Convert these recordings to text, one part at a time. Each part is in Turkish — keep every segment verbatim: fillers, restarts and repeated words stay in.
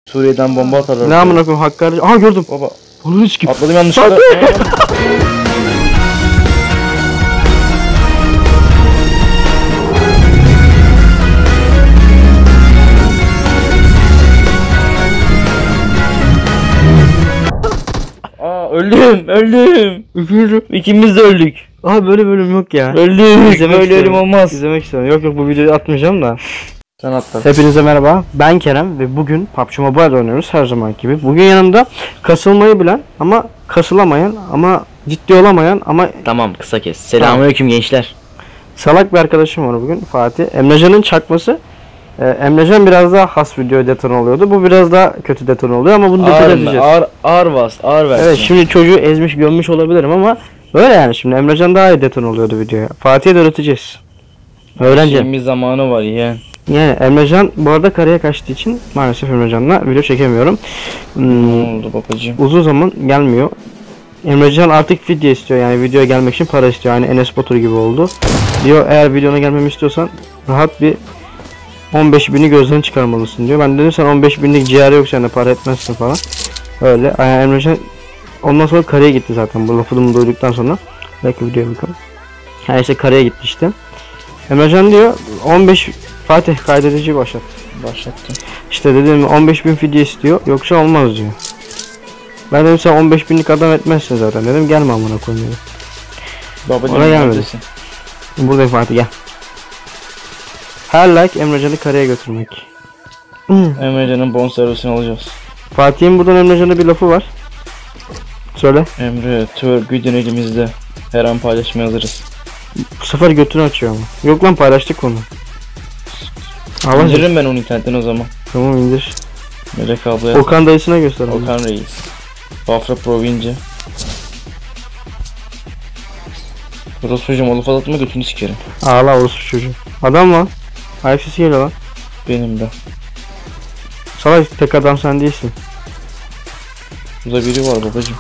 Suriye'den bomba atarlar. Ne amına koyayım Hakkari. Aha gördüm. Baba. Onu hiç gibi. Atladım yanlışlıkla. Aa öldüm, öldüm. Üçüncü. İkimiz de öldük. Aha böyle bölüm yok ya. Öldük. İzlemek Böyle ölüm istiyorum. olmaz. İzlemek istiyorum. Yok yok bu videoyu atmayacağım da. Sen atla. Hepinize merhaba. Ben Kerem ve bugün P U B G Mobile oynuyoruz her zaman gibi. Bugün yanımda kasılmayı bilen ama kasılamayan ama ciddi olamayan ama Tamam kısa kes. Selamünaleyküm gençler. salak bir arkadaşım var bugün, Fatih. Emrecan'ın çakması. Ee, Emrecan biraz daha has video deton oluyordu. Bu biraz daha kötü deton oluyor ama bunu deton Ağır mı? edeceğiz. Ağır, ağır bas, ağır ver. Evet, şimdi çocuğu ezmiş gömmüş olabilirim ama öyle yani, şimdi Emrecan daha iyi deton oluyordu videoya. Fatih'e de öğreteceğiz. Öğrenci. Şimdi zamanı var ya. Yani Emrecan bu arada karaya kaçtığı için maalesef Emrecan'la video çekemiyorum. Hmm, Ne oldu babacığım? uzun zaman gelmiyor. Emrecan artık video istiyor, yani videoya gelmek için para istiyor. Yani Enes Batur gibi oldu. Diyor eğer videona gelmemi istiyorsan rahat bir on beş bini gözden çıkarmalısın diyor. Ben dedim sen on beş binlik ciğeri yok, sende para etmezsin falan. Öyle. Yani Emrecan ondan sonra karaya gitti zaten, bu lafımı duyduktan sonra. Belki videoya bakalım. Yani işte karaya gitti işte. Emrecan diyor on beş Fatih kaydedici başlat. Başlattım. İşte dedim on beş bin fidye istiyor, yoksa olmaz diyor. Ben dedim sen on beş binlik adam etmezsin zaten dedim, gelme amına koyayım dedim. Babacığım Ona gelmedi. neredesin? Buradayım Fatih, gel. Her like Emrecan'ı karaya götürmek. Emrecan'ın bonservisini alacağız. Fatih'in buradan Emrecan'a bir lafı var. Söyle. Emre, twerk güdün elimizde. Her an paylaşmaya hazırız. Bu sefer götünü açıyor ama. Yok lan, paylaştık onu. Allah İndiririm ben onu internetten o zaman. Tamam indir. Melek ablaya. Okan dayısına göster onu. Okan Reis. Bafra Province. Burası hocam olup atma götünü sikerim. Ağla orospu çocuğu. Adam lan. Ayak sesi geliyor lan. Benim de. Salak, tek adam sen değilsin. Burada biri var babacığım.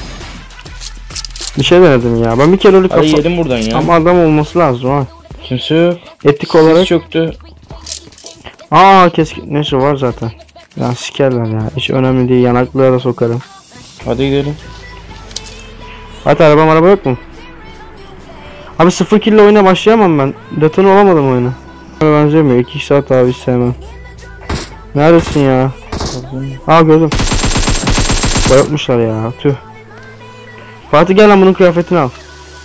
Bir şey denedim ya. Ben bir kere öyle Hadi kafa... yedim buradan ya. Ama adam olması lazım ha. Kimse yok. Etik Sis olarak. çöktü. Aa keskin. Neyse var zaten. Ya sikerler ya. Hiç önemli değil. Yanaklığa da sokarım. Hadi gidelim. Hadi arabam araba yok mu? Abi sıfır kill oyuna başlayamam ben. Deton olamadım oyuna. Benzemiyor. iki saat abi hiç sevmem. Neredesin ya? Aa gördüm. Bayatmışlar ya. Tüh. Fatih gel lan, bunun kıyafetini al.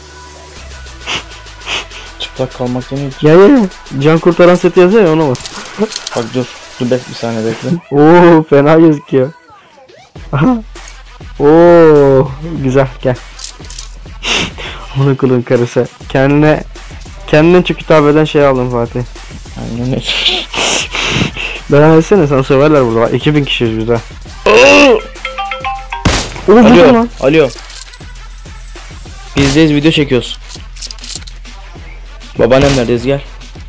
Çıplak kalmak yeni. Gel gel. Can kurtaran seti yazıyor ya, ona bak. Bak dur. Dur bek bir saniye bekle. Oo fena gözüküyor. Aha. Oo güzel, gel. Bunu kulun karısı. Kendine kendine çok hitap eden şey aldım Fatih. Aynen öyle. Devam etsene, sana severler burada. Bak iki bin kişiyiz biz ha. Oo bu Alo. lan. Alo. Bizdeyiz, video çekiyoruz. Babaannem neredeyiz, gel.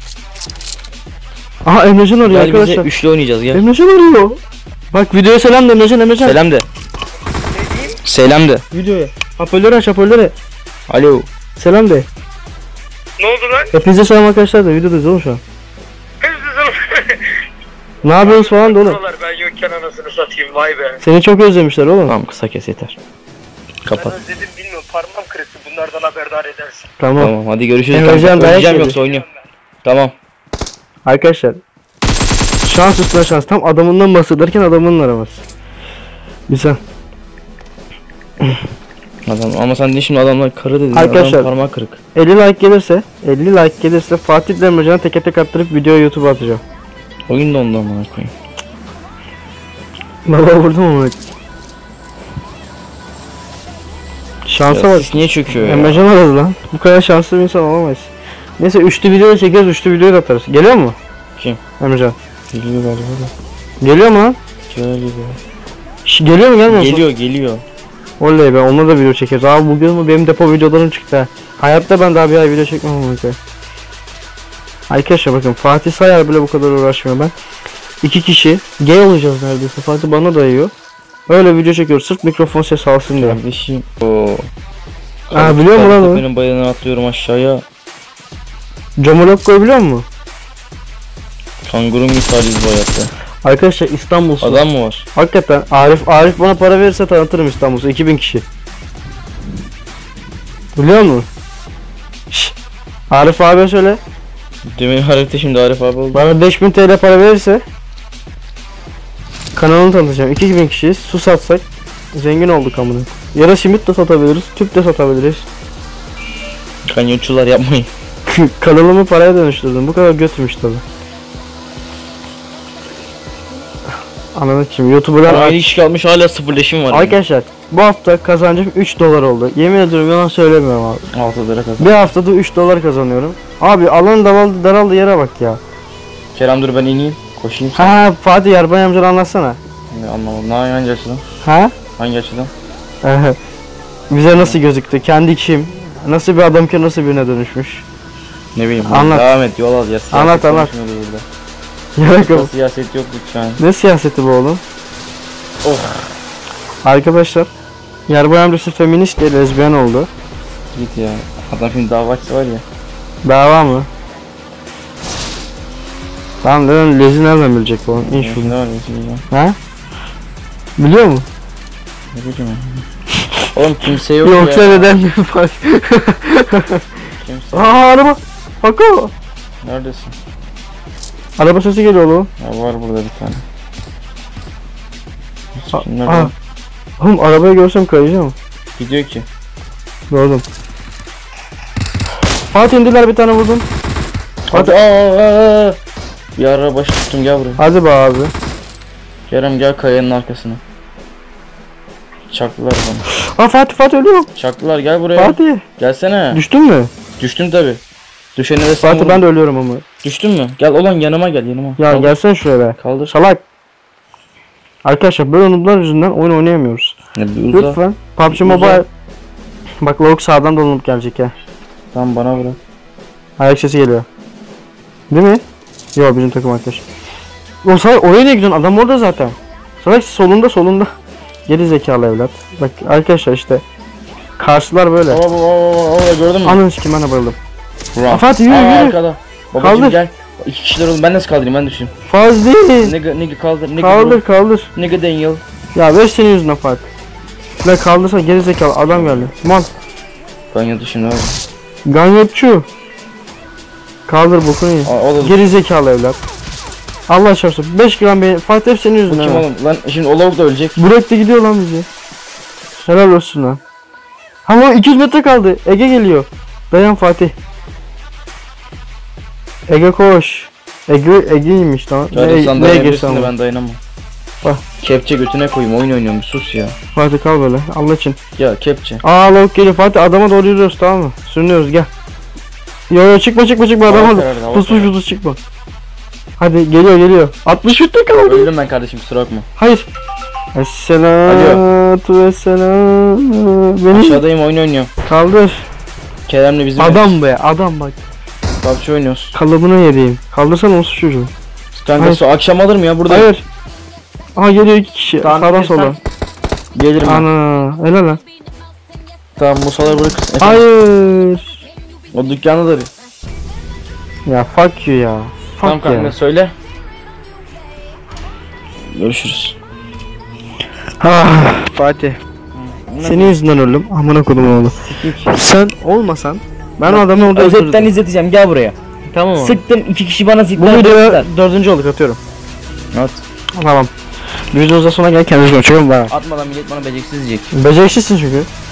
Aha Emrecan arıyor Gel bize arkadaşlar. üçlü oynayacağız, gel. Emrecan arıyor. Bak videoya selam de Emrecan, Emrecan. Selam de. Selam de. Videoya. Hoparlörü aç, hoparlörü. Alo. Selam de. Ne oldu lan? Hepinize selam arkadaşlar da videodayız oğlum şu an. Ne yapıyorsunuz falan da oğlum. Buralar ben yokken anasını satayım, vay be. Seni çok özlemişler oğlum. Tamam kısa kes yeter. Kapat. Ben özledim bilmiyorum, parmağım kırıktı, bunlardan haberdar edersin. Tamam. Tamam hadi görüşürüz. Emrecan kanka. dayak Öleceğim yedi. yoksa oynuyorum. Tamam. Arkadaşlar. Şans üstüne şans. Tam adamından bahsederken adamının araması. Güzel. Adam, ama sen de şimdi adamlar karı dedin. Arkadaşlar. Adam parmak kırık. elli like gelirse, elli like gelirse Fatih ile Emrecan'ı teke tek attırıp videoyu YouTube'a atacağım. Oyun da ondan bana koyayım. Baba vurdum ama. Şansa Ya, bak. sis niye çöküyor ya? Emrecan aradı lan. Bu kadar şanslı bir insan olamayız. Neyse üçlü video da çekeriz, üçlü videoyu da atarız. Geliyor mu? Kim? Emrecan. Geliyor galiba da. Geliyor mu lan? Geliyor. Şş, geliyor mu gelmiyor mu? Geliyor geliyor. Oley be, onunla da video çekeriz. Abi bugün mü benim depo videolarım çıktı ha. Hayatta ben daha bir ay video çekmem ama. Arkadaşlar bakın, Fatih Sayar bile bu kadar uğraşmıyor ben. İki kişi gay olacağız neredeyse. Fatih bana dayıyor. Öyle video çekiyoruz sırf mikrofon ses alsın diye. Kardeşim. Oo. Aa biliyor musun lan onu? Benim bayırına atlıyorum aşağıya. Camolok koy biliyor musun? Kanguru misaliyiz bu hayatta. Arkadaşlar İstanbul Su. Adam mı var? Hakikaten Arif Arif bana para verirse tanıtırım İstanbul Su. iki bin kişi. Biliyor musun? Şşş. Arif abi söyle. Demin harita şimdi Arif abi oldu. Bana beş bin T L para verirse kanalını tanıtacağım. iki bin kişiyiz. Su satsak zengin olduk amına. Ya da simit de satabiliriz, tüp de satabiliriz. Kanyonçular yapmayın. Kanalımı paraya dönüştürdüm. Bu kadar götürmüş tabi. Anladım şimdi YouTuber'lar Ama aynı kişi kalmış hala sıfır leşim var. arkadaşlar bu hafta kazancım üç dolar oldu. Yemin ediyorum yalan söylemiyorum abi. Yani. altı lira kazan. Bir haftada üç dolar kazanıyorum. Abi alan daraldı, daraldı yere bak ya. Kerem dur ben ineyim. Koşayım. Ha Fatih Yarbay amcanı anlatsana. Ne anlamadım. Ne hangi açıdan? Ha? Hangi açıdan? Bize nasıl gözüktü? Kendi kim? Nasıl bir adam ki nasıl birine dönüşmüş? Ne bileyim. Anlat. Devam et yol al ya. Siyaset Anlat, anlat. konuşmuyoruz burada. Yarak Burada siyaset yok lütfen. Ne siyaseti bu oğlum? Oh. Arkadaşlar Yarbay amcası feminist diye lezbiyen oldu. Git ya. Adam şimdi dava açsa var ya. Dava mı? Tamam lan lezi nereden bilecek bu? İn Ne şunu. var ya şimdi ya. Ha? Biliyor mu? Ne bileyim ya. Oğlum kimse yok Yoksa ya. neden mi fark? Kimse. Aa araba. Bak o. Neredesin? Araba sesi geliyor oğlum. Ya var burada bir tane. Aa, Kim nerede? aa. Oğlum arabayı görsem kayacağım. Gidiyor ki. Gördüm. Fatih indiler bir tane vurdum. Hadi aa. Bir ara başı tuttum gel buraya. Hadi be abi. Kerem gel kayanın arkasına. Çaktılar bana. Aa Fatih Fatih ölüyorum. Çaktılar gel buraya. Fatih. Gelsene. Düştün mü? Düştüm tabi. Düşene de sen Fatih vurun. ben de ölüyorum ama. Düştün mü? Gel olan yanıma gel yanıma. Ya Kaldır. gelsene şuraya be. Kaldır. Salak. Arkadaşlar böyle nooblar yüzünden oyun oynayamıyoruz. Ne bir uza. Lütfen. P U B G Mobile. Bak lavuk sağdan dolanıp gelecek ya. Tamam bana bırak. Ayak sesi geliyor. Değil mi? Yok bizim takım arkadaş. O salak oraya niye gidiyorsun? Adam orada zaten. Salak solunda solunda. Geri zekalı evlat. Bak arkadaşlar işte. Karşılar böyle. Baba baba baba baba gördün mü? Ananı sikim ben de bayıldım. Run. Fatih, yürü, Aa, yürü. Arkada. Babacım Kaldır. gel. İki kişiler oğlum ben nasıl kaldırayım ben düşeyim. Faz değil. Nigga nigga kaldır. Nigga Kaldır bro. kaldır. Nigga Daniel. Ya ver senin yüzünden Fatih. Lan kaldırsa geri zekalı adam geldi. Mal. Ben yadı şimdi abi. Ganyotçu. Kaldır bokunu ye. Aa, oğlum. Geri zekalı evlat. Allah çarpsın. beş gram beyin. Fatih hep senin Bu yüzünden. kim ha. oğlum? Lan şimdi o lavuk da ölecek. Burak da gidiyor lan bizi. Helal olsun lan. Ama iki yüz metre kaldı. Ege geliyor. Dayan Fatih. Ege koş. Ege Ege'ymiş tamam. Hadi sen ne dayanabilirsin Ege'si de ama. ben dayanamam. Bak. Kepçe götüne koyayım oyun oynuyorum bir sus ya. Fatih kal böyle Allah için. Ya kepçe. Aa lavuk geliyor Fatih adama doğru yürüyoruz tamam mı? Sürünüyoruz gel. Yo yo çıkma çıkma çıkma Hava adama karardı, hava pus pus karardı. pus çıkma. Hadi geliyor geliyor. altmış metre kaldı. Öldüm ben kardeşim kusura bakma. Hayır. Esselatu vesselam. Beni Aşağıdayım oyun oynuyorum. kaldır. Kerem'le bizim Adam be adam bak. P U B G oynuyoruz. Kalıbına yediğim. Kaldırsana olsun çocuğu. Kanka Hayır. su akşam alır mı ya burada? Hayır. Aha geliyor iki kişi. Tamam, Sağdan gelirsen- sola. Gelirim ben. Ana. Helal lan. Tamam Musaları bırak. Efendim, Hayır. o dükkanı da bir. Ya fuck you ya. Tamam Fuck kanka ya. söyle. Görüşürüz. Ah, Fatih. Senin yüzünden öldüm. Amına kodum oğlu. Sen olmasan ben o adamı orada Özetten öldürürdüm. izleteceğim gel buraya. Tamam mı? Sıktım iki kişi bana sıktı. Bu videoya dördüncü olduk atıyorum. At. Tamam. Videomuzda sona gel kendinize hoşçakalın. Bye. Atmadan millet bana beceriksiz diyecek. Beceriksizsin çünkü.